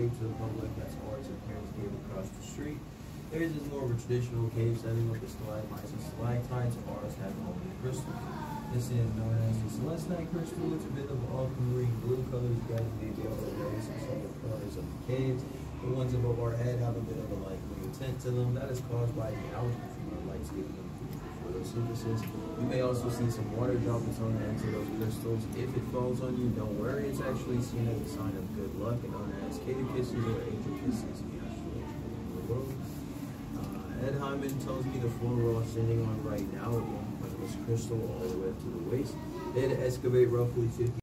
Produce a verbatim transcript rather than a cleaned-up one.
state to the public. That's ours at Parents Cave across the street. Theirs is more of a traditional cave setting with the stalagmites and stalactites. Ours have only crystals. This is known as the celestite crystal. It's a bit of aquamarine blue colors. You guys may be able to notice some of the colors of the caves. The ones above our head have a bit of a light blue tint to them. That is caused by the algae from our light giving them photosynthesis. You may also see some water droplets on the ends of those crystals. If it falls on you, don't worry. It's actually seen as a sign of good luck and known as cave kisses or angel kisses in the astrological world. Uh, Ed Hyman tells me the floor we're all standing on right now at one point was crystal all the way up to the waist. They had to excavate roughly fifty